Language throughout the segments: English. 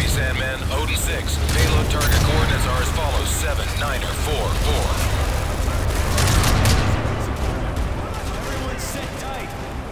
Copy, Sandman. Odin 6. Payload target coordinates are as follows. 7, 9, 4, 4. Everyone sit tight.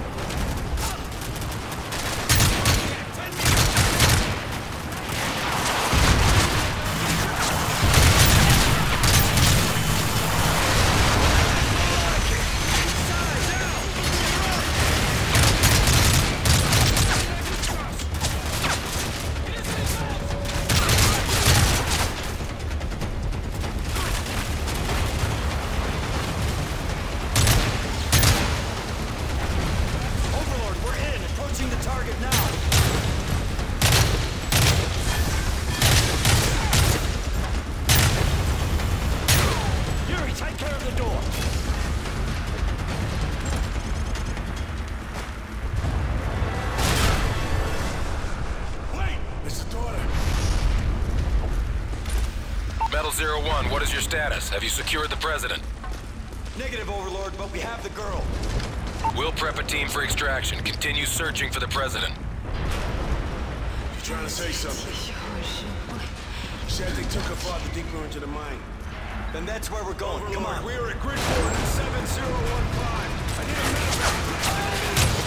Yuri, take care of the door. Wait! It's the daughter. Metal 01, what is your status? Have you secured the president? Negative, Overlord, but we have the girl. We'll prep a team for extraction. Continue searching for the president. You trying to say something? Said they took her father deeper into the mine. Then that's where we're going. Come on. We're at grid coordinate 7015. I need a medevac.